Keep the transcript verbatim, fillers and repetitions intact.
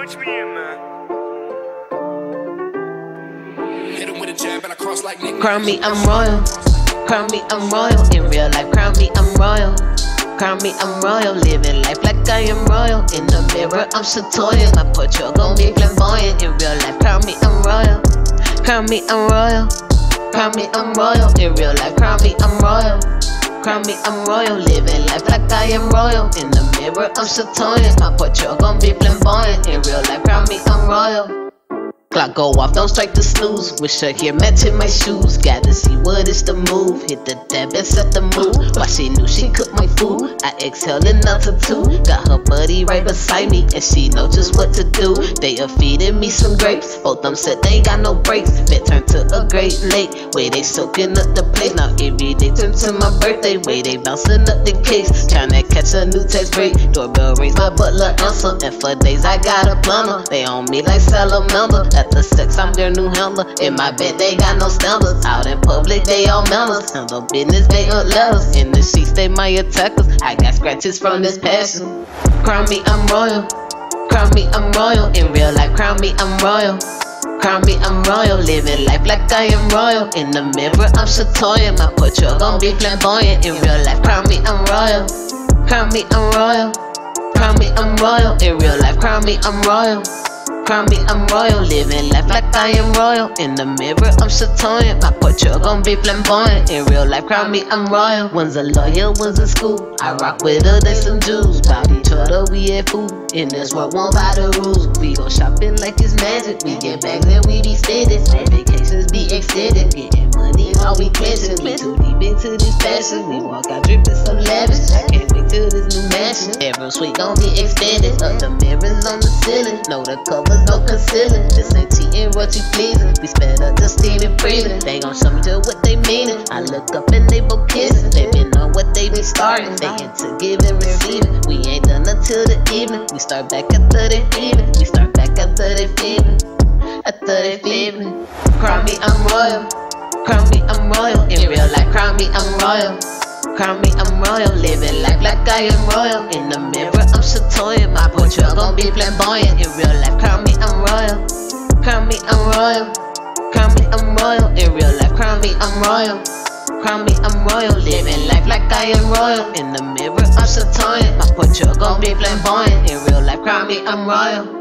Catch me in, man. Hit him with a jab and I cross like Nick. Crown me, I'm royal. Crown me, I'm royal. In real life, crown me, I'm royal. Crown me, I'm royal. Living life like I am royal. In the mirror, I'm Satoya. My portrait gon' be flamboyant. In real life, crown me, I'm royal. Crown me, I'm royal. Crown me, I'm royal. In real life, crown me, I'm royal. Crown me, I'm royal. Living life like I am royal. In the mirror, I'm Satoya. My portrait gon' be flamboyant. In real life, crown me, I'm royal. Clock go off, don't strike the snooze. Wish her hair matching my shoes. Gotta see what is the move. Hit the dab and set the mood. Why she knew she cooked my food. I exhale another two. Got her buddy right beside me, and she know just what to do. They are feeding me some grapes. Both them said they got no breaks. Fit turned to a great lake. Way they soaking up the place. Now every day turn to my birthday. Way they bouncing up the case. Tryna catch a new text break. Doorbell rings, my butler answer. And for days I got a plumber. They on me like salamander. At the sex, I'm their new handler. In my bed, they got no standards. Out in public, they all members. Handle business, they up letters. In the sheets, they my attackers. I got scratches from this passion. Crown me, I'm royal. Crown me, I'm royal. In real life, crown me, I'm royal. Crown me, I'm royal. Living life like I am royal. In the mirror, I'm Satoya. My portrait gon' be flamboyant. In real life, crown me, I'm royal. Crown me, I'm royal. Crown me, I'm royal. In real life, crown me, I'm royal. Crown me, I'm royal. Living life like I am royal. In the mirror, I'm Satoya. My portrait gon' be flamboyant. In real life, crown me, I'm royal. One's a lawyer, one's in school. I rock with her, they some Jews. Bout each other, we had food. In this world, won't buy the rules. We go shopping like it's magic. We get bags and we be steady. Vacations be extended. Getting money while we cleansing. We too deep into this passion. We walk out dripping so lavish. I can't wait till this new mansion. Every suite gon' be extended. Up the mirrors on the ceiling. Know the covers, no concealing. This ain't cheating, what you pleasing. We sped up the steaming, breathing. They gon' show me to what they meaning. I look up and they both kissing. They been on what they be starting. They into giving, receiving. We ain't done until the evening. We start back after the evening. We start back after the evening. After the evening. Crown me, I'm royal. Crown me, I'm royal. In real life, crown me, I'm royal. Crown me, I'm royal. Living life like I am royal. In the mirror, I'm Satoya. My portrait gon' be flamboyant. In real life, crown me, I'm royal. Crown me, I'm royal. Crown me, I'm royal. In real life, crown me, I'm royal. Crown me, I'm royal. Living life like I am royal. In the mirror, I'm Satoya. My portrait gon' be flamboyant. In real life, crown me, I'm royal.